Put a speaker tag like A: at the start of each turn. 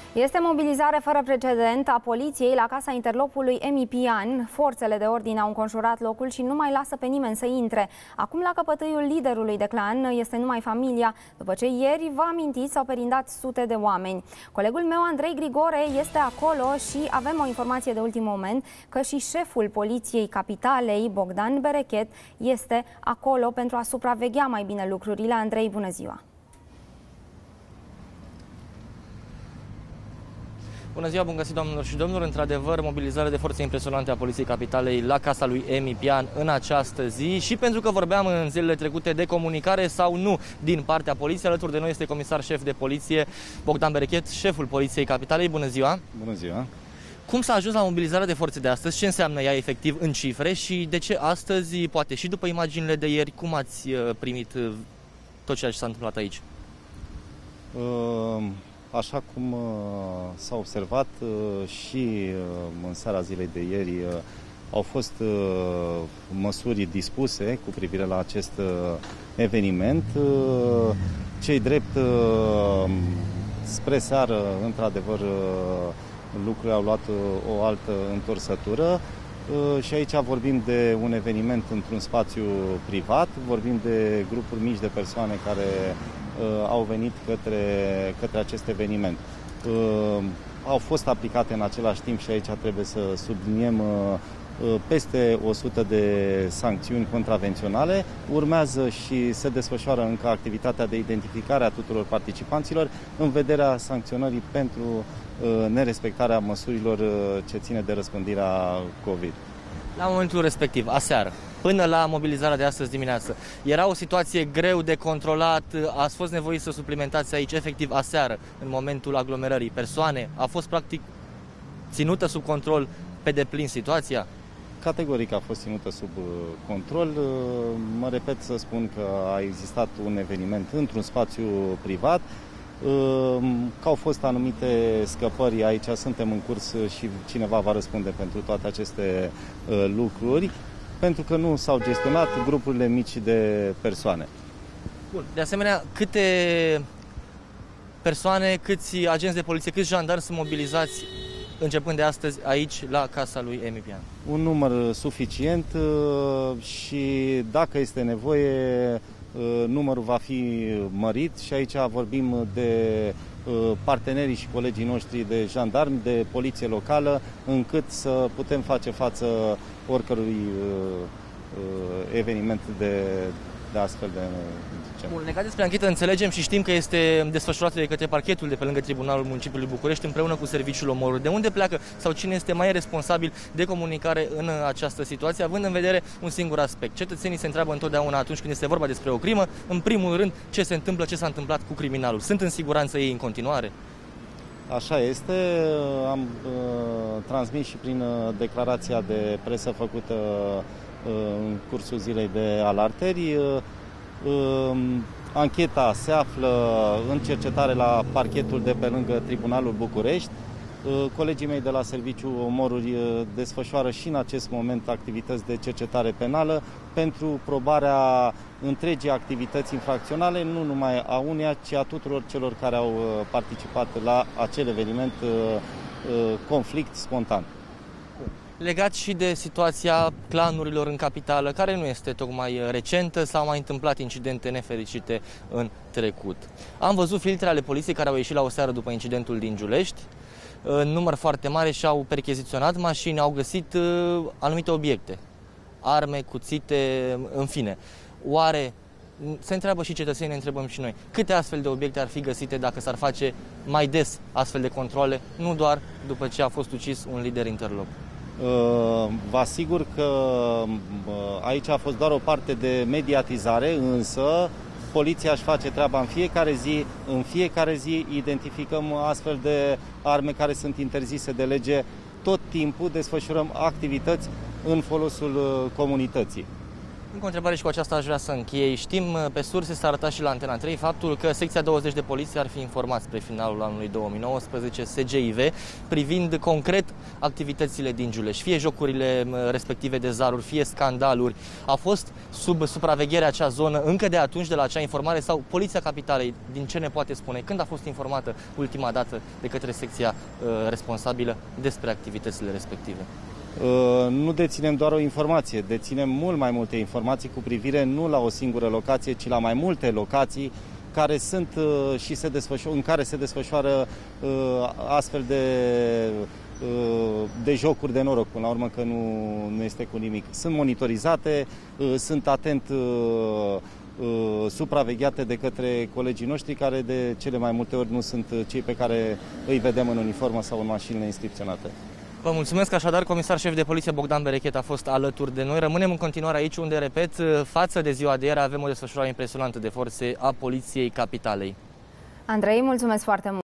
A: Este mobilizare fără precedent a poliției la casa interlopului Emi Pian. Forțele de ordine au înconjurat locul și nu mai lasă pe nimeni să intre. Acum la căpătâiul liderului de clan este numai familia, după ce ieri, vă amintiți, s-au perindat sute de oameni. Colegul meu, Andrei Grigore, este acolo și avem o informație de ultim moment că și șeful poliției capitalei, Bogdan Berechet, este acolo pentru a supraveghea mai bine lucrurile. Andrei, bună ziua!
B: Bună ziua, bun găsit, doamnelor și domnilor! Într-adevăr, mobilizare de forțe impresionante a Poliției Capitalei la casa lui Emi Pian în această zi și pentru că vorbeam în zilele trecute de comunicare sau nu din partea poliției, alături de noi este comisar șef de poliție Bogdan Berechet, șeful Poliției Capitalei. Bună ziua! Bună ziua! Cum s-a ajuns la mobilizarea de forțe de astăzi? Ce înseamnă ea efectiv în cifre și de ce astăzi, poate și după imaginile de ieri, cum ați primit tot ceea ce s-a întâmplat aici?
C: Așa cum s-a observat și în seara zilei de ieri, au fost măsuri dispuse cu privire la acest eveniment. Cei drept, spre seară, într-adevăr, lucrurile au luat o altă întorsătură. Și aici vorbim de un eveniment într-un spațiu privat, vorbim de grupuri mici de persoane care au venit către acest eveniment. Au fost aplicate în același timp, și aici trebuie să subliniem, peste 100 de sancțiuni contravenționale. Urmează și se desfășoară încă activitatea de identificare a tuturor participanților în vederea sancționării pentru nerespectarea măsurilor ce ține de răspândirea COVID.
B: La momentul respectiv, aseară, până la mobilizarea de astăzi dimineață, era o situație greu de controlat? Ați fost nevoiți să suplimentați aici, efectiv, aseară, în momentul aglomerării persoane? A fost, practic, ținută sub control pe deplin situația?
C: Categoric a fost ținută sub control. Mă repet să spun că a existat un eveniment într-un spațiu privat, că au fost anumite scăpări, aici suntem în curs și cineva va răspunde pentru toate aceste lucruri, pentru că nu s-au gestionat grupurile mici de persoane.
B: Bun. De asemenea, câte persoane, câți agenți de poliție, câți jandarmi sunt mobilizați începând de astăzi aici la casa lui Emi Pian?
C: Un număr suficient și dacă este nevoie, numărul va fi mărit și aici vorbim de partenerii și colegii noștri de jandarmi, de poliție locală, încât să putem face față oricărui eveniment de astfel de gen.
B: Bun, legat despre anchetă, înțelegem și știm că este desfășurată de către parchetul de pe lângă Tribunalul Municipiului București împreună cu Serviciul Omorului. De unde pleacă sau cine este mai responsabil de comunicare în această situație, având în vedere un singur aspect? Cetățenii se întreabă întotdeauna atunci când este vorba despre o crimă, în primul rând, ce se întâmplă, ce s-a întâmplat cu criminalul. Sunt în siguranță ei în continuare?
C: Așa este. Am transmis și prin declarația de presă făcută în cursul zilei de alarteri. Ancheta se află în cercetare la parchetul de pe lângă Tribunalul București. Colegii mei de la Serviciul Omoruri desfășoară și în acest moment activități de cercetare penală pentru probarea întregii activități infracționale, nu numai a uneia, ci a tuturor celor care au participat la acel eveniment, conflict spontan.
B: Legat și de situația clanurilor în capitală, care nu este tocmai recentă, s-au mai întâmplat incidente nefericite în trecut. Am văzut filtre ale poliției care au ieșit la o seară după incidentul din Giulești, în număr foarte mare, și au percheziționat mașini, au găsit anumite obiecte, arme, cuțite, în fine. Oare, se întreabă și cetățenii, ne întrebăm și noi, câte astfel de obiecte ar fi găsite dacă s-ar face mai des astfel de controle, nu doar după ce a fost ucis un lider interlop?
C: Vă asigur că aici a fost doar o parte de mediatizare, însă poliția își face treaba în fiecare zi. În fiecare zi identificăm astfel de arme care sunt interzise de lege. Tot timpul desfășurăm activități în folosul comunității.
B: Încă o întrebare și cu aceasta aș vrea să închei. Știm, pe surse s-a arătat și la Antena 3 faptul că secția 20 de poliție ar fi informat spre finalul anului 2019 SGIV privind concret activitățile din Giuleș, fie jocurile respective de zaruri, fie scandaluri. A fost sub supraveghere acea zonă încă de atunci, de la acea informare, sau Poliția Capitalei, din ce ne poate spune, când a fost informată ultima dată de către secția responsabilă despre activitățile respective?
C: Nu deținem doar o informație, deținem mult mai multe informații cu privire nu la o singură locație, ci la mai multe locații care sunt și în care se desfășoară astfel de jocuri de noroc, până la urmă, că nu este cu nimic. Sunt monitorizate, sunt atent supravegheate de către colegii noștri, care de cele mai multe ori nu sunt cei pe care îi vedem în uniformă sau în mașinile inscripționate.
B: Vă mulțumesc, așadar, comisar șef de poliție Bogdan Berechet a fost alături de noi. Rămânem în continuare aici, unde, repet, față de ziua de ieri avem o desfășurare impresionantă de forțe a Poliției Capitalei.
A: Andrei, mulțumesc foarte mult!